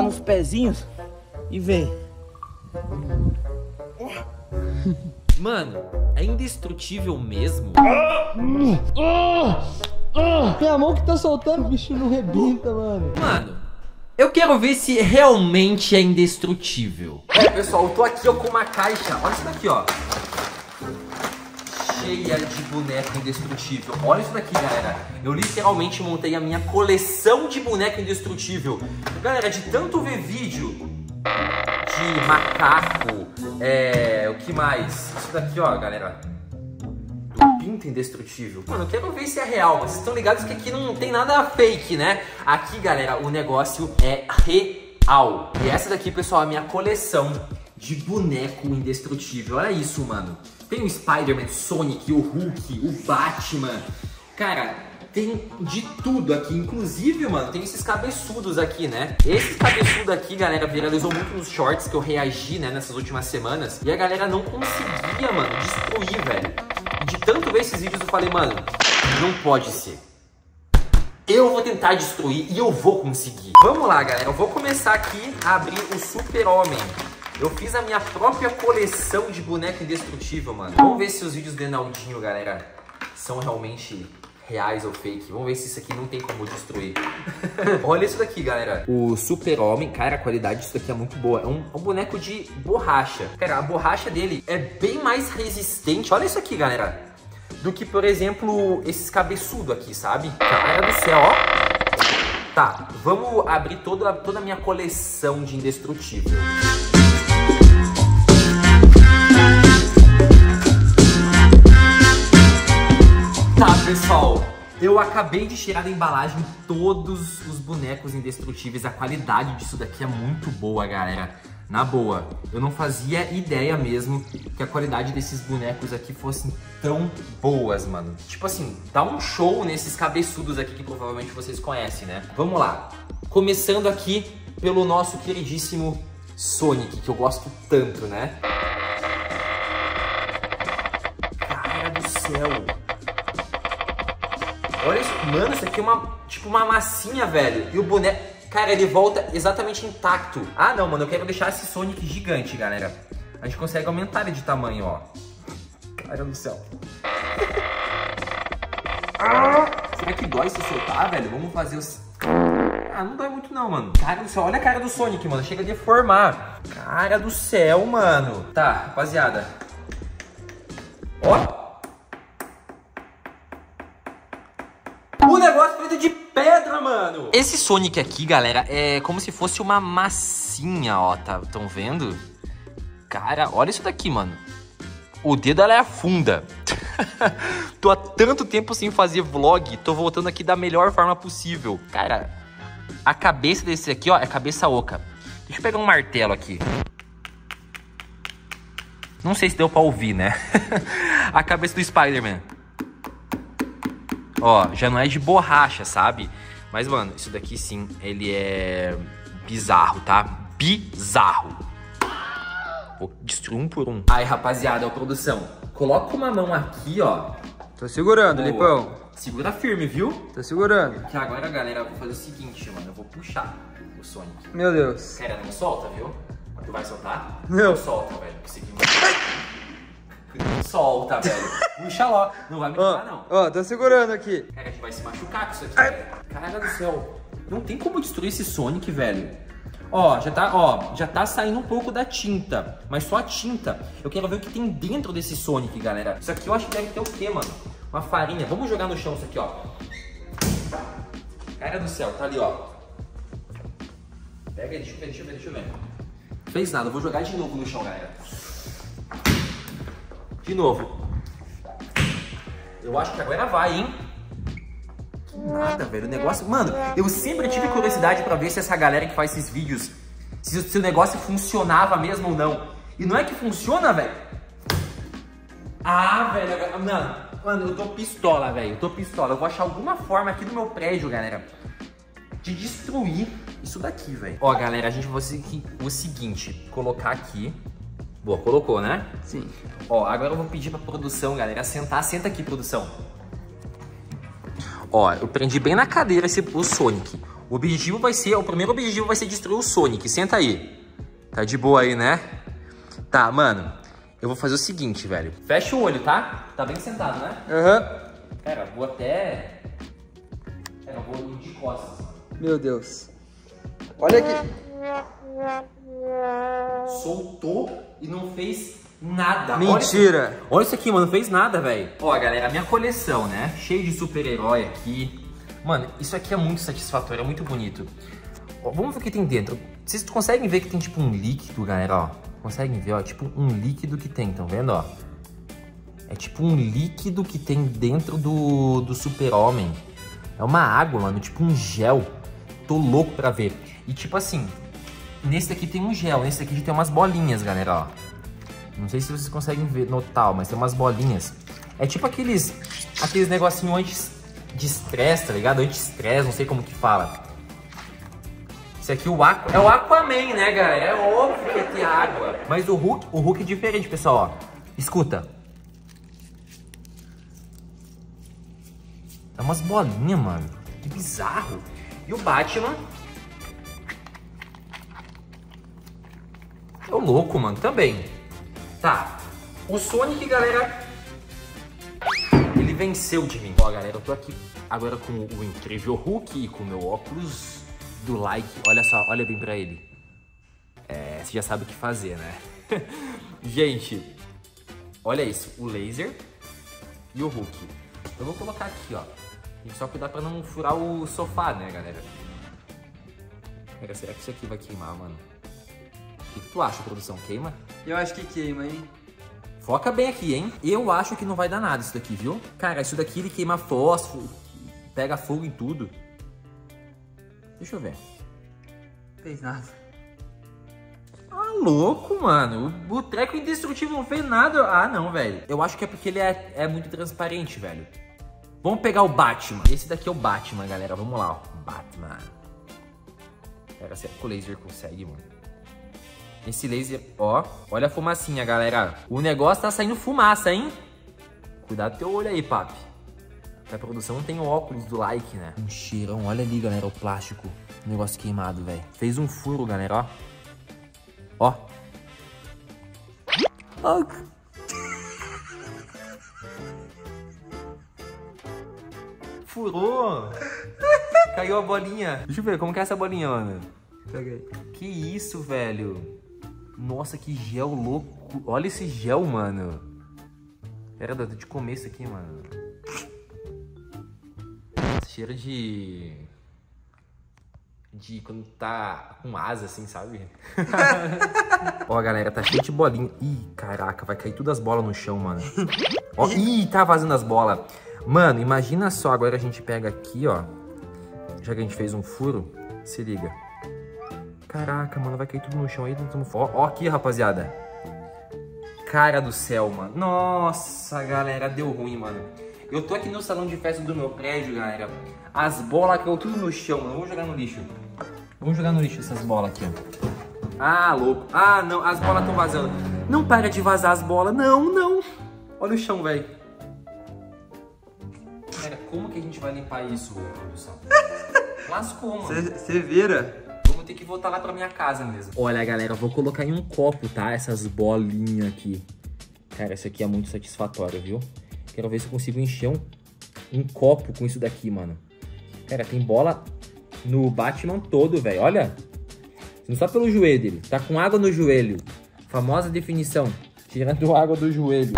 uns pezinhos e ver. Mano, é indestrutível mesmo? Minha mão que tá soltando, o bicho não rebenta, mano. Mano, eu quero ver se realmente é indestrutível. Ó, pessoal, eu tô aqui ó, com uma caixa. Olha isso daqui, ó. Cheia de boneco indestrutível. Olha isso daqui, galera. Eu literalmente montei a minha coleção de boneco indestrutível. Galera, de tanto ver vídeo de macaco, o que mais? Isso daqui, ó, galera. Do pinto indestrutível. Mano, eu quero ver se é real. Vocês estão ligados que aqui não tem nada fake, né? Aqui, galera, o negócio é real. E essa daqui, pessoal, é a minha coleção de boneco indestrutível. Olha isso, mano. Tem o Spider-Man, Sonic, o Hulk, o Batman. Cara, tem de tudo aqui. Inclusive, mano, tem esses cabeçudos aqui, né? Esse cabeçudo aqui, galera, viralizou muito nos shorts que eu reagi, né, nessas últimas semanas. E a galera não conseguia, mano, destruir, velho. E de tanto ver esses vídeos, eu falei, mano, não pode ser. Eu vou tentar destruir e eu vou conseguir. Vamos lá, galera. Eu vou começar aqui a abrir o Super-Homem. Eu fiz a minha própria coleção de boneco indestrutível, mano. Vamos ver se os vídeos do Enaldinho, galera, são realmente reais ou fake. Vamos ver se isso aqui não tem como destruir. Olha isso daqui, galera. O Super-Homem, cara, a qualidade disso aqui é muito boa. É um boneco de borracha. Cara, a borracha dele é bem mais resistente. Olha isso aqui, galera. Do que, por exemplo, esses cabeçudos aqui, sabe? Cara do céu, ó. Tá, vamos abrir toda a minha coleção de indestrutível. Tá, pessoal, eu acabei de tirar da embalagem todos os bonecos indestrutíveis. A qualidade disso daqui é muito boa, galera. Na boa, eu não fazia ideia mesmo que a qualidade desses bonecos aqui fossem tão boas, mano. Tipo assim, dá um show nesses cabeçudos aqui que provavelmente vocês conhecem, né? Vamos lá. Começando aqui pelo nosso queridíssimo Sonic, que eu gosto tanto, né? Cara do céu. Olha isso, mano, isso aqui é tipo uma massinha, velho. E o boneco, cara, ele volta exatamente intacto. Ah, não, mano, eu quero deixar esse Sonic gigante, galera. A gente consegue aumentar ele de tamanho, ó. Cara do céu. Será que dói se soltar, velho? Vamos fazer os... Ah, não dói muito não, mano. Cara do céu, olha a cara do Sonic, mano. Chega a deformar. Cara do céu, mano. Tá, rapaziada. Ó. O negócio feito de pedra, mano. Esse Sonic aqui, galera, é como se fosse uma massinha, ó. Tão vendo? Cara, olha isso daqui, mano. O dedo, ela é afunda. Tô há tanto tempo sem fazer vlog. Tô voltando aqui da melhor forma possível. Cara, a cabeça desse aqui, ó, é cabeça oca. Deixa eu pegar um martelo aqui. Não sei se deu pra ouvir, né? A cabeça do Spider-Man. Ó, já não é de borracha, sabe? Mas, mano, isso daqui sim, ele é bizarro, tá? Bizarro. Vou destruir um por um. Aí, rapaziada, ó, produção. Coloca uma mão aqui, ó. Tô segurando, Boa. Lipão. Segura firme, viu? Tô segurando. Que agora, galera, eu vou fazer o seguinte, mano. Eu vou puxar o Sonic. Meu Deus. Cara, não solta, viu? Tu vai soltar? Não. Solta, velho. Não solta, velho. Puxa logo. Não vai me quebrar, não. Ó, tô segurando aqui. Cara, a gente vai se machucar com isso aqui, velho. Caralho do céu. Não tem como destruir esse Sonic, velho. Ó, já tá saindo um pouco da tinta. Mas só a tinta. Eu quero ver o que tem dentro desse Sonic, galera. Isso aqui eu acho que deve ter o quê, mano? Uma farinha. Vamos jogar no chão isso aqui, ó. Cara do céu, tá ali, ó. Pega aí, deixa eu ver. Não fez nada, eu vou jogar de novo no chão, galera. De novo. Eu acho que agora vai, hein? Que nada, velho. O negócio... Mano, eu sempre tive curiosidade pra ver se essa galera que faz esses vídeos, se o negócio funcionava mesmo ou não. E não é que funciona, velho? Ah, velho. Mano, eu tô pistola, velho. Eu tô pistola. Eu vou achar alguma forma aqui no meu prédio, galera, de destruir isso daqui, velho. Ó, galera, a gente vai fazer o seguinte. Colocar aqui. Boa, colocou, né? Sim. Ó, agora eu vou pedir pra produção, galera, sentar. Senta aqui, produção. Ó, eu prendi bem na cadeira o Sonic. O primeiro objetivo vai ser destruir o Sonic. Senta aí. Tá de boa aí, né? Tá, mano. Eu vou fazer o seguinte, velho. Fecha o olho, tá? Tá bem sentado, né? Aham. Cara, vou até... Cara, eu vou de costas. Meu Deus. Olha aqui. Soltou e não fez nada. Mentira. Olha isso aqui, mano. Não fez nada, velho. Ó, galera, a minha coleção, né? Cheio de super-herói aqui. Mano, isso aqui é muito satisfatório, é muito bonito. Ó, vamos ver o que tem dentro. Vocês conseguem ver que tem tipo um líquido, galera, ó. Conseguem ver, ó? Tipo um líquido que tem, estão vendo, ó? É tipo um líquido que tem dentro do Super-Homem. É uma água, mano, tipo um gel. Tô louco pra ver. E tipo assim, nesse daqui tem um gel, nesse daqui tem umas bolinhas, galera, ó. Não sei se vocês conseguem ver, notar, mas tem umas bolinhas. É tipo aqueles negocinhos antes de estresse, tá ligado? Anti-estresse, não sei como que fala. Esse aqui é o Aquaman, né, galera? É óbvio que ia ter água. Mas o Hulk é diferente, pessoal, ó. Escuta. É umas bolinhas, mano. Que bizarro. E o Batman... é o louco, mano, também. Tá. O Sonic, galera... ele venceu de mim. Ó, galera, eu tô aqui agora com o incrível Hulk e com o meu óculos do like. Olha só, olha bem pra ele. É, você já sabe o que fazer, né? Gente, olha isso. O laser e o Hulk. Eu vou colocar aqui, ó. Tem que só cuidar pra não furar o sofá, né, galera? Cara, será que isso aqui vai queimar, mano? O que tu acha, produção? Queima? Eu acho que queima, hein? Foca bem aqui, hein? Eu acho que não vai dar nada isso daqui, viu? Cara, isso daqui ele queima fósforo, pega fogo em tudo. Deixa eu ver. Não fez nada. Ah, louco, mano. O treco indestrutível não fez nada. Ah, não, velho. Eu acho que é porque ele é muito transparente, velho. Vamos pegar o Batman. Esse daqui é o Batman, galera. Vamos lá, ó. Batman. Cara, será que o laser consegue, mano? Esse laser, ó. Olha a fumacinha, galera. O negócio tá saindo fumaça, hein? Cuidado com teu olho aí, papi. A produção não tem o óculos do like, né? Um cheirão. Olha ali, galera, o plástico. O negócio queimado, velho. Fez um furo, galera, ó. Ó. Ó. Furou. Caiu a bolinha. Deixa eu ver, como que é essa bolinha, mano? Peguei. Que isso, velho? Nossa, que gel louco. Olha esse gel, mano. Pera, dá de comer isso aqui, mano. Cheiro de quando tá com asa, assim, sabe? Ó, galera, tá cheio de bolinha. Ih, caraca, vai cair todas as bolas no chão, mano. Ó, ih, tá vazando as bolas. Mano, imagina só, agora a gente pega aqui, ó. Já que a gente fez um furo, se liga. Caraca, mano, vai cair tudo no chão aí. Ó aqui, rapaziada. Cara do céu, mano. Nossa, galera, deu ruim, mano. Eu tô aqui no salão de festa do meu prédio, galera. As bolas caiu tudo no chão, mano. Vamos jogar no lixo. Vamos jogar no lixo essas bolas aqui, ó. Ah, louco. Ah, não, as bolas estão vazando. Não para de vazar as bolas. Não, não. Olha o chão, velho. Cara, como que a gente vai limpar isso, produção? Lascou, mano. Você vira. Vou ter que voltar lá pra minha casa mesmo. Olha, galera, eu vou colocar em um copo, tá? Essas bolinhas aqui. Cara, isso aqui é muito satisfatório, viu? Quero ver se eu consigo encher um copo com isso daqui, mano. Cara, tem bola no Batman todo, velho. Olha. Não só pelo joelho dele. Tá com água no joelho. Famosa definição. Tirando água do joelho.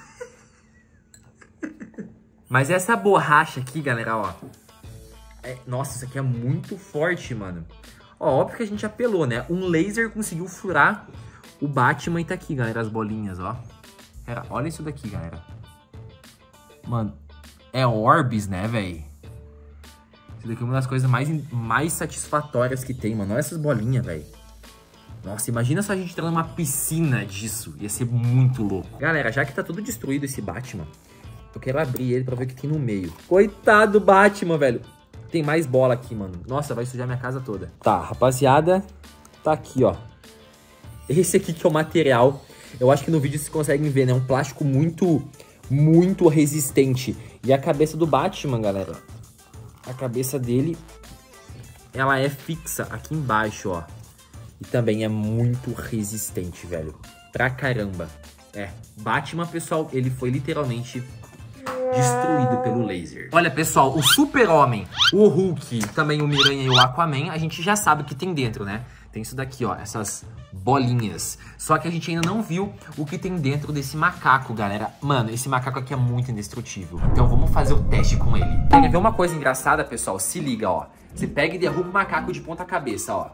Mas essa borracha aqui, galera, ó. Nossa, isso aqui é muito forte, mano. Ó, óbvio que a gente apelou, né? Um laser conseguiu furar o Batman e tá aqui, galera, as bolinhas, ó. Cara, olha isso daqui, galera. Mano, é Orbs, né, velho? Isso daqui é uma das coisas mais satisfatórias que tem, mano. Olha essas bolinhas, velho. Nossa, imagina só a gente entrar numa piscina disso. Ia ser muito louco. Galera, já que tá tudo destruído esse Batman, eu quero abrir ele pra ver o que tem no meio. Coitado do Batman, velho. Tem mais bola aqui, mano. Nossa, vai sujar minha casa toda. Tá, rapaziada. Tá aqui, ó. Esse aqui que é o material. Eu acho que no vídeo vocês conseguem ver, né? Um plástico muito resistente. E a cabeça do Batman, galera. A cabeça dele ela é fixa aqui embaixo, ó. E também é muito resistente, velho. Pra caramba. Batman, pessoal, ele foi literalmente destruído pelo laser. Olha, pessoal, o Super-Homem, o Hulk, também o Miranha e o Aquaman, a gente já sabe o que tem dentro, né? Tem isso daqui, ó, essas bolinhas. Só que a gente ainda não viu o que tem dentro desse macaco, galera. Mano, esse macaco aqui é muito indestrutível. Então vamos fazer o teste com ele. Quer ver uma coisa engraçada, pessoal? Se liga, ó. Você pega e derruba o macaco de ponta cabeça, ó.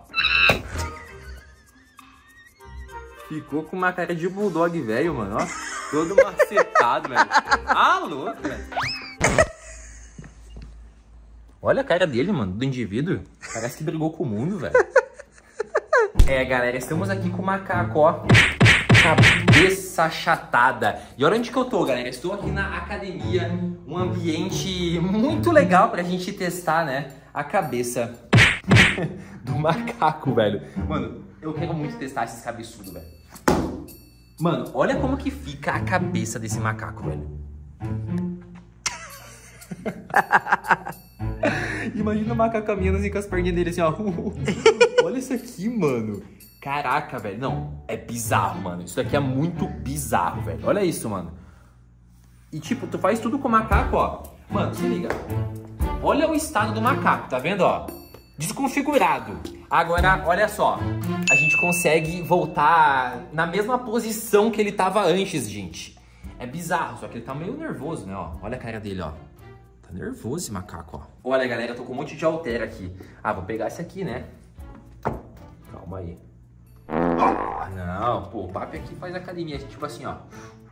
Ficou com uma cara de bulldog velho, mano, ó. Todo macetado, velho. Ah, louco, velho. Olha a cara dele, mano, do indivíduo. Parece que brigou com o mundo, velho. Galera, estamos aqui com o macaco, ó. Cabeça achatada. E olha onde que eu tô, galera. Estou aqui na academia. Um ambiente muito legal pra gente testar, né? A cabeça do macaco, velho. Mano, eu quero muito testar esses cabeçudos, velho. Mano, olha como que fica a cabeça desse macaco, velho. Imagina o macaco caminhando assim com as perninhas dele assim, ó. Olha isso aqui, mano. Caraca, velho. Não, é bizarro, mano. Isso daqui é muito bizarro, velho. Olha isso, mano. E tipo, tu faz tudo com o macaco, ó. Mano, se liga. Olha o estado do macaco, tá vendo, ó? Desconfigurado. Agora, olha só. A gente consegue voltar na mesma posição que ele tava antes, gente. É bizarro, só que ele tá meio nervoso, né, ó. Olha a cara dele, ó. Tá nervoso esse macaco, ó. Olha, galera, eu tô com um monte de halter aqui. Ah, vou pegar esse aqui, né? Calma aí. Ah, não, pô, o papo aqui faz academia, tipo assim, ó.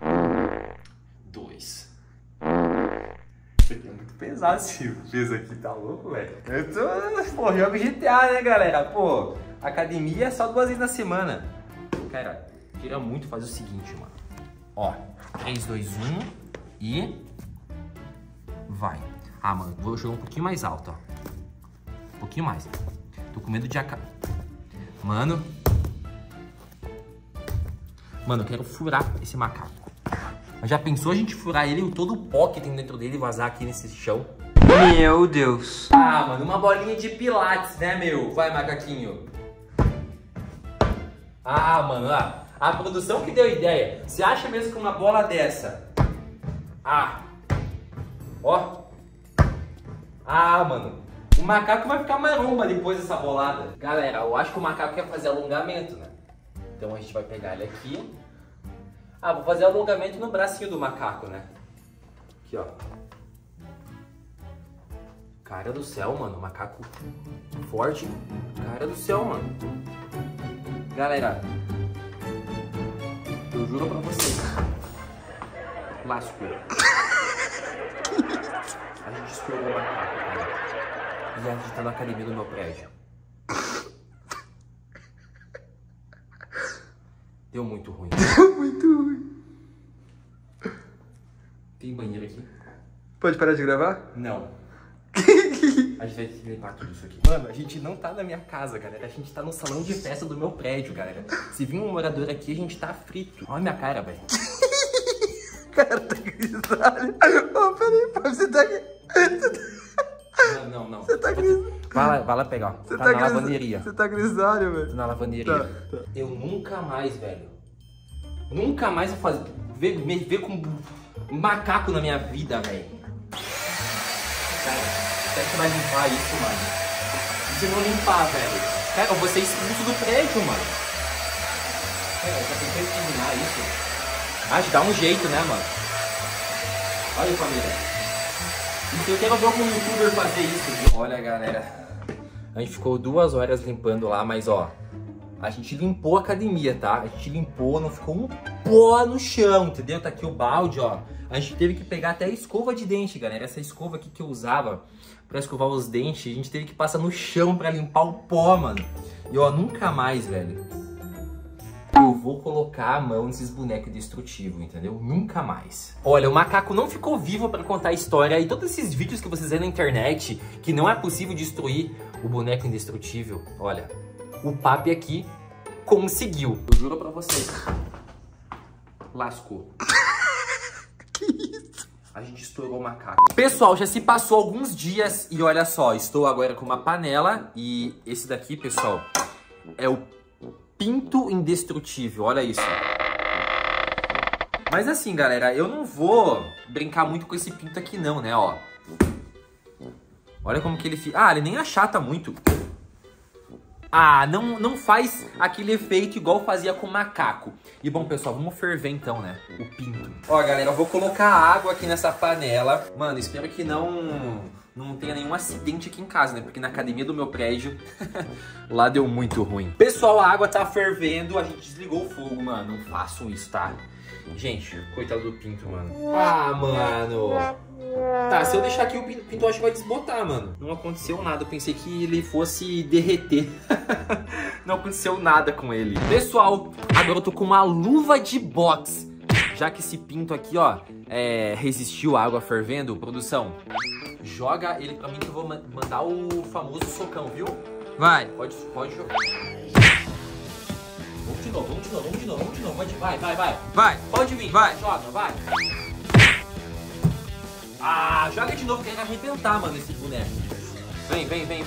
2. Isso aqui é muito pesado, esse peso aqui, tá louco, velho? Eu tô, pô, jogo GTA, né, galera? Pô, academia é só 2 vezes na semana. Cara, queria muito fazer o seguinte, mano. Ó, 3, 2, 1 e... vai. Ah, mano, vou jogar um pouquinho mais alto, ó. Um pouquinho mais. Tô com medo de acabar. Mano, eu quero furar esse macaco. Mas já pensou a gente furar ele e todo o pó que tem dentro dele e vazar aqui nesse chão? Meu Deus. Ah, mano, uma bolinha de pilates, né, meu? Vai, macaquinho. Ah, mano, a produção que deu ideia. Você acha mesmo que uma bola dessa... Ah. Ó. Ah, mano. O macaco vai ficar maromba depois dessa bolada. Galera, eu acho que o macaco quer fazer alongamento, né? Então a gente vai pegar ele aqui. Ah, vou fazer alongamento no bracinho do macaco, né? Aqui, ó. Cara do céu, mano. Macaco forte. Cara do céu, mano. Galera, eu juro pra vocês. Lascou. A gente estourou o macaco, cara. E a gente tá na academia do meu prédio. Deu muito ruim. Deu muito ruim. Tem banheiro aqui? Pode parar de gravar? Não. A gente vai ter que limpar tudo isso aqui. Mano, a gente não tá na minha casa, galera. A gente tá no salão de festa do meu prédio, galera. Se vir um morador aqui, a gente tá frito. Olha a minha cara, velho. Cara, tá grisalho. Ô, peraí, pô, você tá... Não. Você tá grisalho. Vai lá pegar. Você tá na lavanderia. Você tá grisalho, velho. Tô na lavanderia. Tá. Eu nunca mais, velho. Nunca mais vou fazer... Me ver com um macaco na minha vida, velho. Cara, será que você vai limpar isso, mano? E se não limpar, velho? Cara, eu vou ser expulso do prédio, mano. Cara, eu só tentei terminar isso. Acho que dá um jeito, né, mano? Olha aí, família. Eu quero ver algum youtuber fazer isso, viu? Olha, galera. A gente ficou 2 horas limpando lá, mas ó... A gente limpou a academia, tá? A gente limpou, não ficou um pó no chão, entendeu? Tá aqui o balde, ó. A gente teve que pegar até a escova de dente, galera. Essa escova aqui que eu usava pra escovar os dentes, a gente teve que passar no chão pra limpar o pó, mano. E ó, nunca mais, velho, eu vou colocar a mão nesses bonecos destrutivos, entendeu? Nunca mais. Olha, o macaco não ficou vivo pra contar a história. E todos esses vídeos que vocês vêem na internet, que não é possível destruir o boneco indestrutível, olha... O papi aqui conseguiu. Eu juro pra vocês. Lascou. Que isso? A gente estourou o macaco. Pessoal, já se passou alguns dias e olha só, estou agora com uma panela e esse daqui, pessoal, é o pinto indestrutível, olha isso. Mas assim, galera, eu não vou brincar muito com esse pinto aqui não, né, ó. Olha como que ele fica. Ah, ele nem achata muito. Ah, não faz aquele efeito igual fazia com o macaco. E bom, pessoal, vamos ferver então, né? O pinto. Ó, galera, eu vou colocar água aqui nessa panela. Mano, espero que não tenha nenhum acidente aqui em casa, né? Porque na academia do meu prédio, lá deu muito ruim. Pessoal, a água tá fervendo. A gente desligou o fogo, mano. Não façam isso, tá? Gente, coitado do pinto, mano. Ah, mano. Tá, se eu deixar aqui o pinto, eu acho que vai desbotar, mano. Não aconteceu nada, eu pensei que ele fosse derreter. Não aconteceu nada com ele. Pessoal, agora eu tô com uma luva de boxe. Já que esse pinto aqui, ó, resistiu à água fervendo, produção, joga ele pra mim que eu vou mandar o famoso socão, viu? Vai. Pode jogar. Vamos de novo. Vai. Vai. Pode vir. Vai. Joga, vai. Ah, joga de novo que ele vai arrebentar, mano, esse boneco. Vem.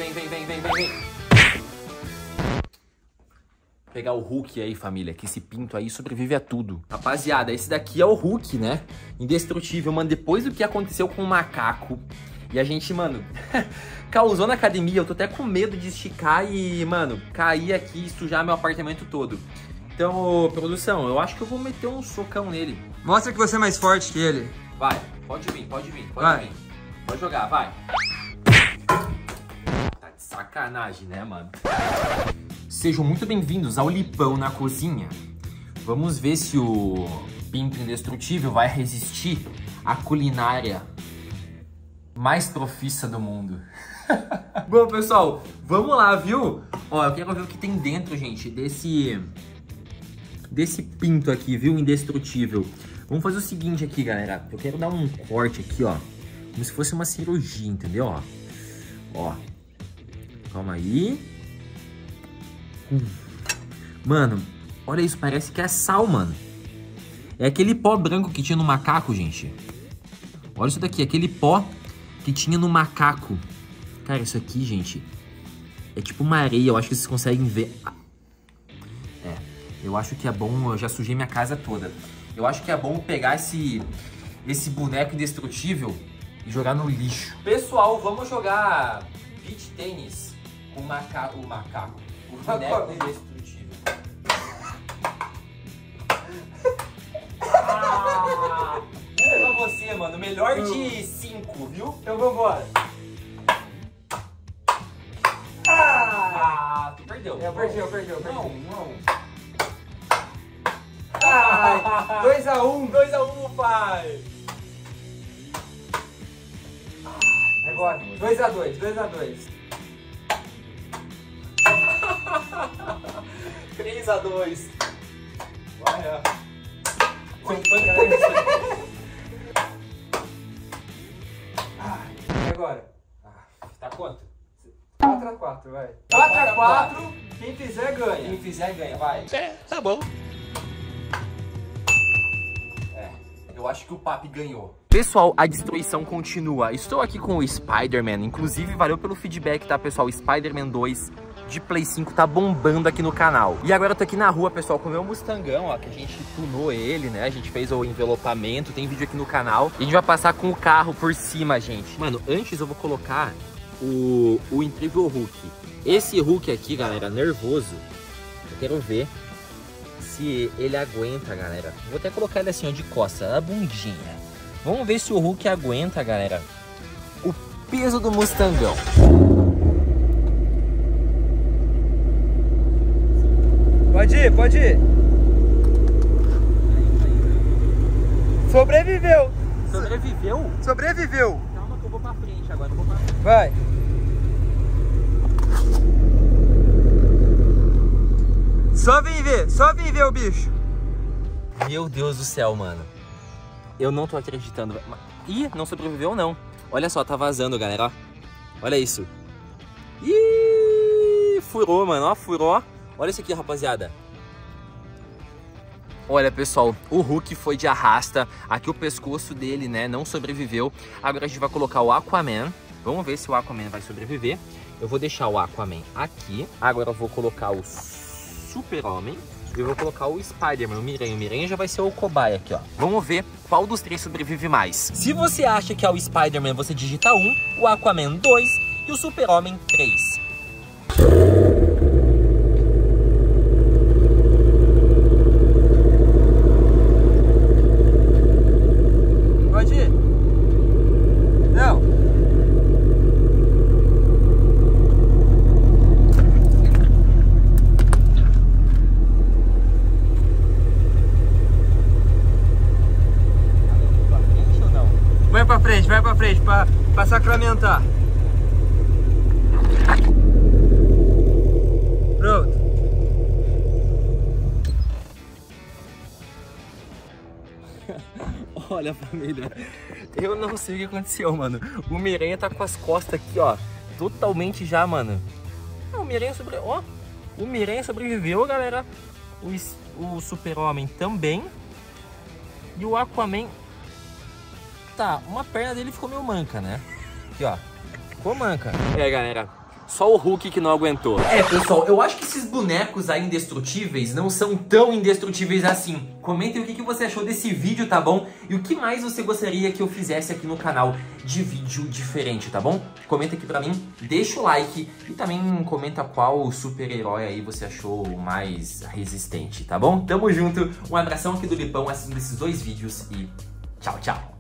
Pegar o Hulk aí, família, que esse pinto aí sobrevive a tudo. Rapaziada, esse daqui é o Hulk, né? Indestrutível, mano. Depois do que aconteceu com o macaco, e a gente, mano, causou na academia, eu tô até com medo de esticar e, mano, cair aqui e sujar meu apartamento todo. Então, produção, eu acho que eu vou meter um socão nele. Mostra que você é mais forte que ele. Vai, pode vir. Vai. Pode jogar, vai. Tá de sacanagem, né, mano? Sejam muito bem-vindos ao Lipão na Cozinha. Vamos ver se o pinto indestrutível vai resistir à culinária mais profissa do mundo. Bom, pessoal, vamos lá, viu? Ó, eu quero ver o que tem dentro, gente, desse pinto aqui, viu? Indestrutível. Vamos fazer o seguinte aqui, galera. Eu quero dar um corte aqui, ó. Como se fosse uma cirurgia, entendeu? Ó. Calma aí. Mano, olha isso. Parece que é sal, mano. É aquele pó branco que tinha no macaco, gente. Olha isso daqui. Aquele pó que tinha no macaco. Cara, isso aqui, gente, é tipo uma areia. Eu acho que vocês conseguem ver. Eu acho que é bom. Eu já sujei minha casa toda. Eu acho que é bom pegar esse boneco indestrutível e jogar no lixo. Pessoal, vamos jogar beach tênis com o macaco. O boneco indestrutível. É pra você, mano. Melhor de 5, viu? Então vambora. Tu perdeu. Eu perdi. Não. 2x1. 2x1, pai. Agora, 2x2. 3x2. Vai, E agora? Tá quanto? 4x4, vai. 4x4. Quem fizer ganha. Quem fizer ganha, vai. Tá bom. Eu acho que o Papi ganhou. Pessoal, a destruição continua. Estou aqui com o Spider-Man. Inclusive, valeu pelo feedback, tá, pessoal? O Spider-Man 2 de Play 5 tá bombando aqui no canal. E agora eu tô aqui na rua, pessoal, com o meu Mustangão, ó, que a gente tunou ele, né? A gente fez o envelopamento, tem vídeo aqui no canal. E a gente vai passar com o carro por cima, gente. Mano, antes eu vou colocar o incrível Hulk. Esse Hulk aqui, galera, nervoso. Eu quero ver se ele aguenta, galera. Vou até colocar ele assim, ó, de costas, na bundinha. Vamos ver se o Hulk aguenta, galera, o peso do Mustangão. Pode ir. Sobreviveu. Sobreviveu? Calma que eu vou pra frente agora, Vai. Só vem ver o bicho. Meu Deus do céu, mano. Eu não tô acreditando. Ih, não sobreviveu não. Olha só, tá vazando, galera, ó. Olha isso. Ih, furou, mano, ó, furou. Olha isso aqui, rapaziada. Olha, pessoal, o Hulk foi de arrasta. Aqui o pescoço dele, né, não sobreviveu. Agora a gente vai colocar o Aquaman. Vamos ver se o Aquaman vai sobreviver. Eu vou deixar o Aquaman aqui. Agora eu vou colocar o Super-Homem. E eu vou colocar o Spider-Man, o Miranha. O Miranha já vai ser o cobaia aqui, ó. Vamos ver qual dos três sobrevive mais. Se você acha que é o Spider-Man, você digita 1, o Aquaman 2 e o Super-Homem 3. Pode ir. Não. Vai pra frente, pra sacramentar. Pronto. Olha, família, eu não sei o que aconteceu, mano. O Miranha tá com as costas aqui, ó, totalmente já, mano. O Miranha o Miranha sobreviveu, galera. O Super-Homem também. E o Aquaman... Tá, uma perna dele ficou meio manca, né? Aqui, ó. Ficou manca. É, galera, só o Hulk que não aguentou. É, pessoal, eu acho que esses bonecos aí indestrutíveis não são tão indestrutíveis assim. Comentem o que você achou desse vídeo, tá bom? E o que mais você gostaria que eu fizesse aqui no canal de vídeo diferente, tá bom? Comenta aqui pra mim, deixa o like e também comenta qual super-herói aí você achou mais resistente, tá bom? Tamo junto, um abração aqui do Lipão assistindo esses dois vídeos e tchau, tchau!